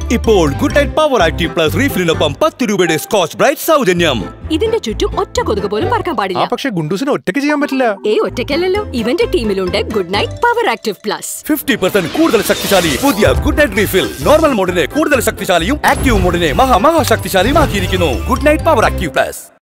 ഇപ്പോൾ Goodknight Activ Plus റീഫിലിനൊപ്പം 10 രൂപയുടെ scotch bright സൗജന്യം. ഇതിന്റെ ചുറ്റും ഒറ്റ കൊതുക് പോലും പറക്കാൻ പാടില്ല. പക്ഷേ ഗുണ്ടൂസിന് ഒറ്റയ്ക്ക് ചെയ്യാൻ പറ്റില്ല. ഒറ്റയ്ക്കല്ലല്ലോ, ഇവന്റെ ടീമിലുണ്ട് Goodknight Activ Plus. 50% കൂടുതൽ ശക്തിശാലി പുതിയ Goodknight റീഫിൽ നോർമൽ മോഡിനെ കൂടുതൽ ശക്തിശാലിയും ആക്റ്റീവ് മോഡിനെ മഹാ ശക്തിശാലിയുമാക്കിയിരിക്കുന്നു. Goodknight Activ Plus.